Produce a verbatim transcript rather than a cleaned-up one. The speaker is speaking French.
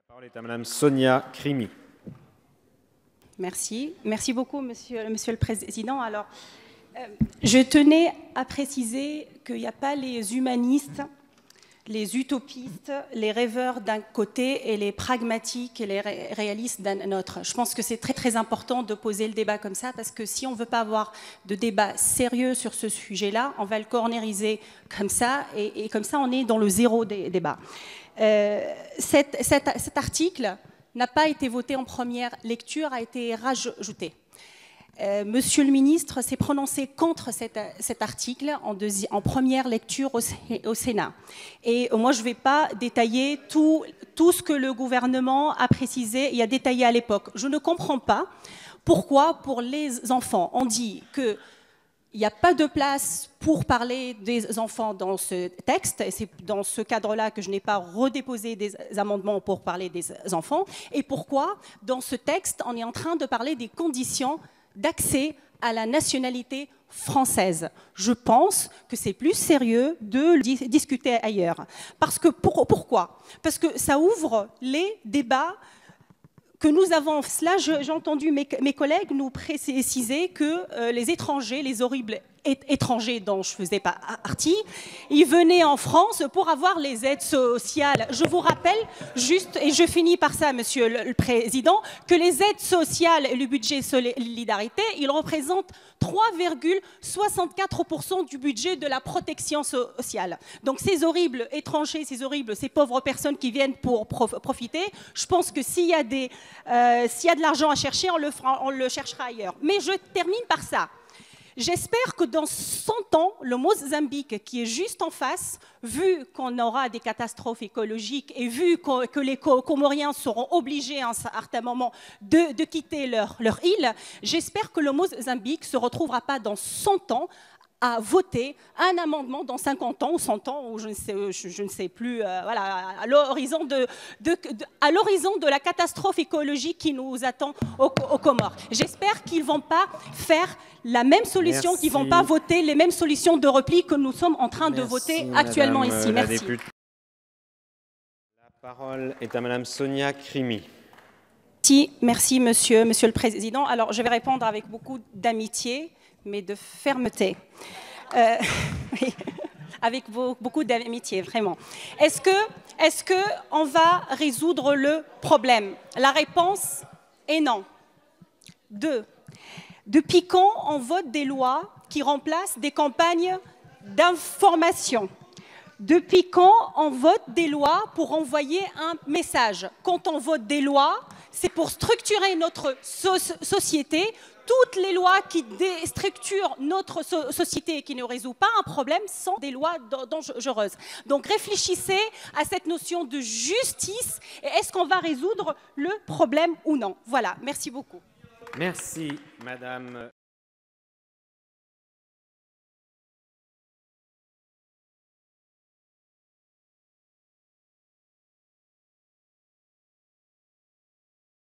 La parole est à Madame Sonia Crimi. Merci. Merci beaucoup, Monsieur, monsieur le Président. Alors, euh, je tenais à préciser qu'il n'y a pas les humanistes, les utopistes, les rêveurs d'un côté et les pragmatiques et les ré réalistes d'un autre. Je pense que c'est très très important de poser le débat comme ça, parce que si on ne veut pas avoir de débat sérieux sur ce sujet-là, on va le cornériser comme ça, et, et comme ça on est dans le zéro des débats. Euh, cette, cet, cet article n'a pas été voté en première lecture, a été rajouté. Euh, Monsieur le ministre s'est prononcé contre cet, cet article en, en première lecture au, au Sénat. Et moi, je ne vais pas détailler tout, tout ce que le gouvernement a précisé et a détaillé à l'époque. Je ne comprends pas pourquoi, pour les enfants, on dit que il n'y a pas de place pour parler des enfants dans ce texte, et c'est dans ce cadre-là que je n'ai pas redéposé des amendements pour parler des enfants. Et pourquoi, dans ce texte, on est en train de parler des conditions d'accès à la nationalité française? Je pense que c'est plus sérieux de le discuter ailleurs. Parce que, pour, pourquoi? Parce que ça ouvre les débats que nous avons. Cela, j'ai entendu mes, mes collègues nous préciser que euh, les étrangers, les horribles étrangers dont je ne faisais pas partie, ils venaient en France pour avoir les aides sociales. Je vous rappelle juste, et je finis par ça, Monsieur le Président, que les aides sociales et le budget solidarité, ils représentent trois virgule soixante-quatre pour cent du budget de la protection sociale. Donc ces horribles étrangers, ces horribles, ces pauvres personnes qui viennent pour profiter, je pense que s'il y a des, euh, s'il y a de l'argent à chercher, on le, fera, on le cherchera ailleurs. Mais je termine par ça. J'espère que dans cent ans, le Mozambique, qui est juste en face, vu qu'on aura des catastrophes écologiques et vu que les Comoriens seront obligés à un certain moment de, de quitter leur, leur île, j'espère que le Mozambique ne se retrouvera pas dans cent ans à voter un amendement dans cinquante ans ou cent ans, ou je ne sais, je, je ne sais plus, euh, voilà, à l'horizon de, de, de, à l'horizon de la catastrophe écologique qui nous attend aux, aux Comores. J'espère qu'ils ne vont pas faire la même solution, qu'ils ne vont pas voter les mêmes solutions de repli que nous sommes en train Merci, de voter actuellement Madame ici. La Merci. Députée. La parole est à Madame Sonia Crimi. Merci, merci monsieur, monsieur le Président. Alors, je vais répondre avec beaucoup d'amitié, mais de fermeté. Euh, avec beaucoup d'amitié, vraiment. Est-ce que, est-ce que on va résoudre le problème? La réponse est non. Deux, depuis quand on vote des lois qui remplacent des campagnes d'information? Depuis quand on vote des lois pour envoyer un message? Quand on vote des lois, c'est pour structurer notre so société. Toutes les lois qui déstructurent notre so société et qui ne résout pas un problème sont des lois dangereuses. Donc réfléchissez à cette notion de justice et est-ce qu'on va résoudre le problème ou non? Voilà, merci beaucoup. Merci, Madame.